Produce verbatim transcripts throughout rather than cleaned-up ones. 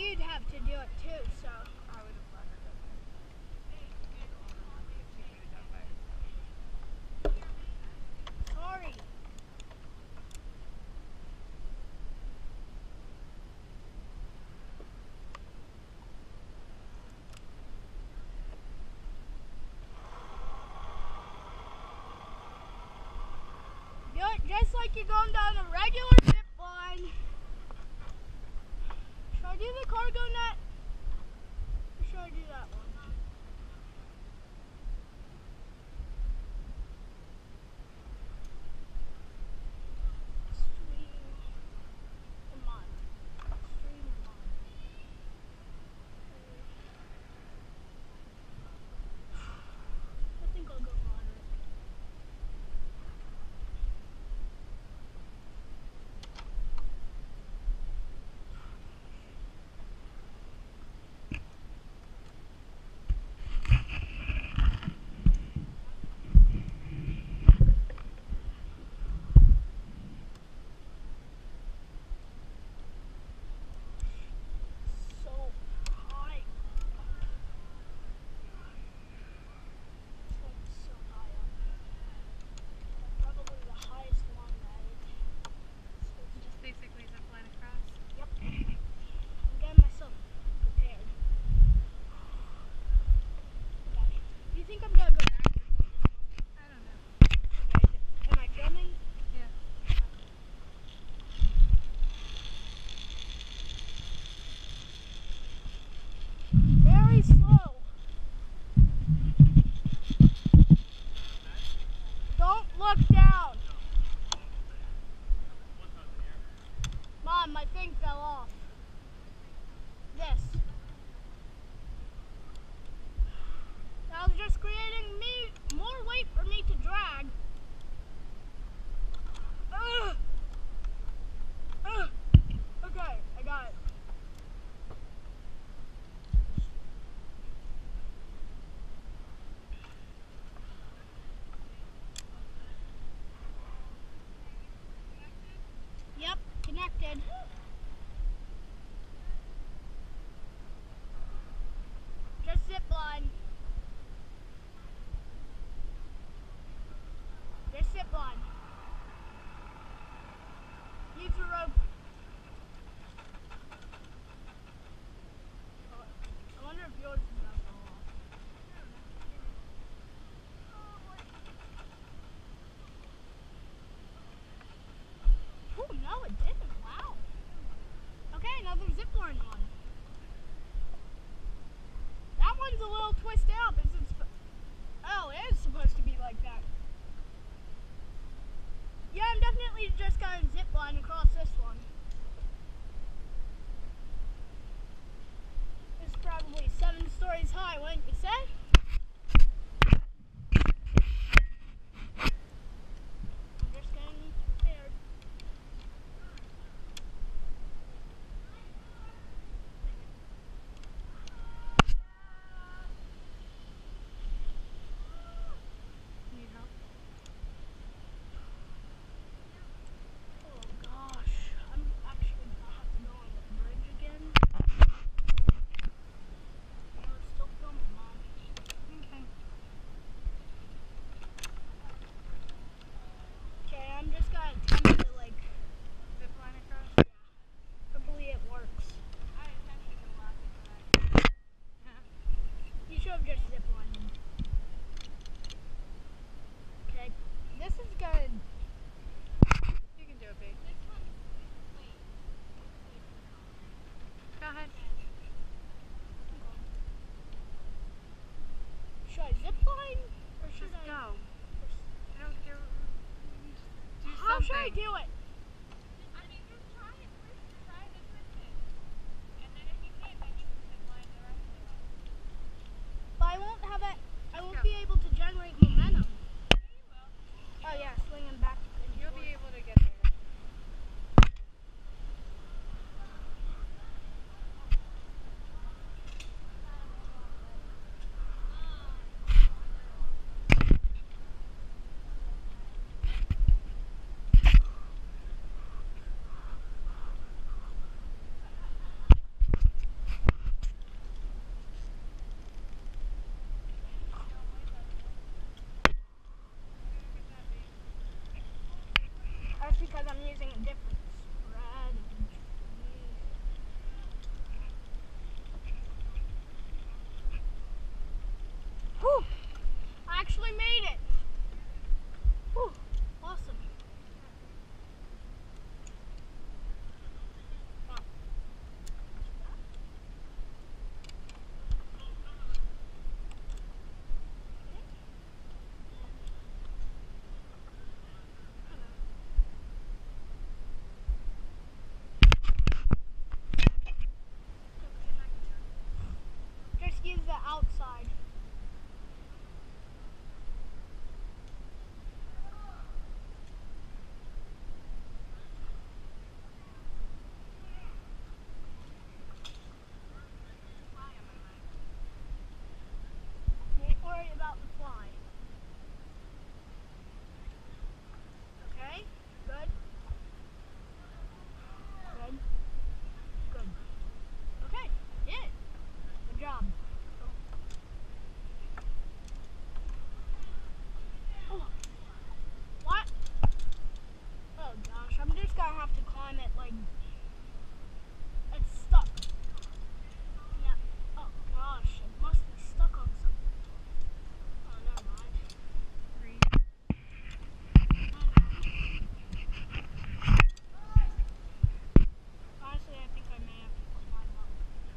you'd have to do it too, so. I would have let her go there. Sorry. Do it just like you're going down a regular zip line. Should I do the cargo net? Or should I do that one? Stream. Come on. Stream them on. I think I'll go moderate. So high. It's like so high up. Probably the highest one that is. Just basically zip line across. Yep. I'm getting myself prepared. Okay. Do you think I'm gonna go back or something? I don't know. Okay. Am I filming? Yeah. Very slow. Don't look down. Mom, my thing fell off. This. That was just creating me more weight for me to drag. Ugh. Ugh. Okay, I got it. Yep, connected. Just zip line. Just zip line. Use the rope. I wonder if yours is not fall off. Oh no, it didn't. Wow. Okay, another zip line one. That one's a little twisted up. Is it sp- oh, it is supposed to be like that. Yeah, I'm definitely just gonna zip line across this one. It's probably seven stories high, wouldn't you say? I'm just getting prepared. Need help? Oh gosh, I'm actually gonna have to go on the bridge again. No, it's still filming, Mom. Okay. Okay, I'm just gonna attempt to like, Zip line across? hopefully it works. I attempted to laugh at that. You should have just zip lined. Okay, this is good. You can do it, babe. Go ahead. Should I zip line or should Just I? go. I don't care. Do How should I something. do it? I mean, just try it first. Try to twist it. And then if you can't, then you can zip line the rest of it. But I won't have it. I won't Go. be able to generate momentum. Yeah, you will. Oh yeah, swinging back. and You'll forth. be able to get there. because I'm using a different strategy. Whew! I actually made it! Whew! Awesome. Just use the outside. Don't worry about the fly. Okay? Good? Good? Good. Okay, yeah. Good job. Oh. What? Oh gosh, I'm just gonna have to climb it like it's stuck. Yeah. Oh gosh, it must be stuck on something. Oh, never mind. Honestly, I think I may have to climb up.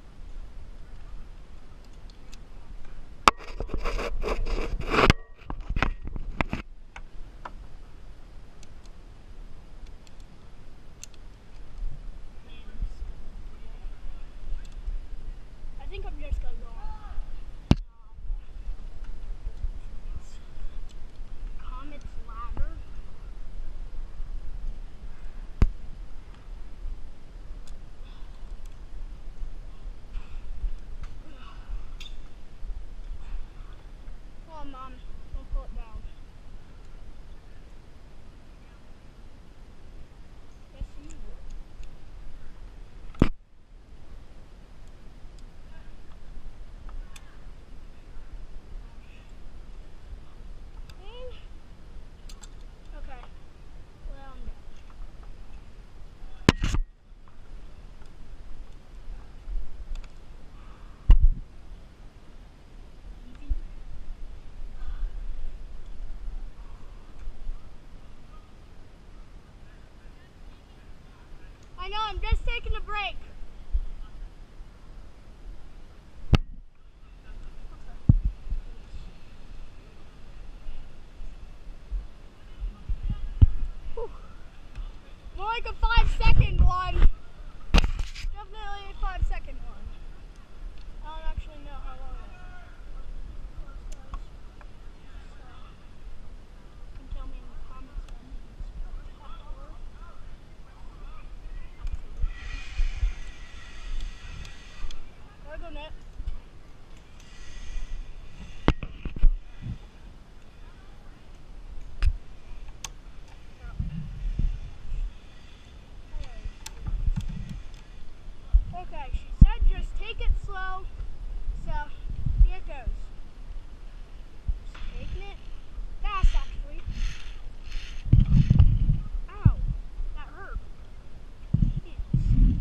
I think I'm just gonna go on Comet's ladder. Come on, Mom. Don't pull it down. Yes, you will. Okay. Well, I'm done. Easy. I know, I'm just taking a break. Whew. More like a five second one. Definitely a five second one. I don't actually know how long it was. So, you can tell me in the comments that means power. There go net. Okay, she said just take it slow. So, here it goes. Just taking it fast, actually. Ow, that hurt. Idiots.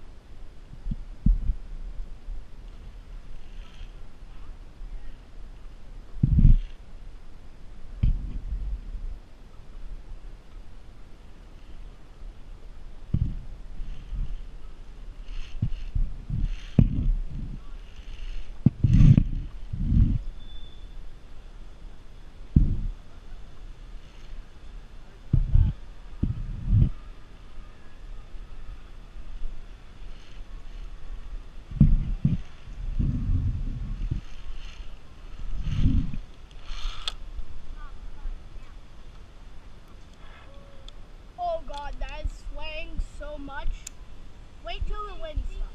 Oh god, that is swaying so much. Wait till the wind stops.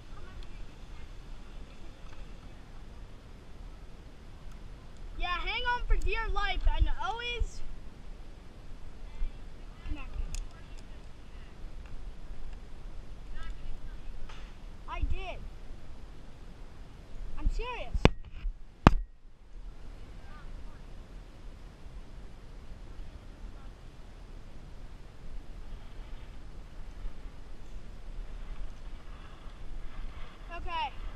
Yeah, hang on for dear life and always connected. I did. I'm serious. Okay.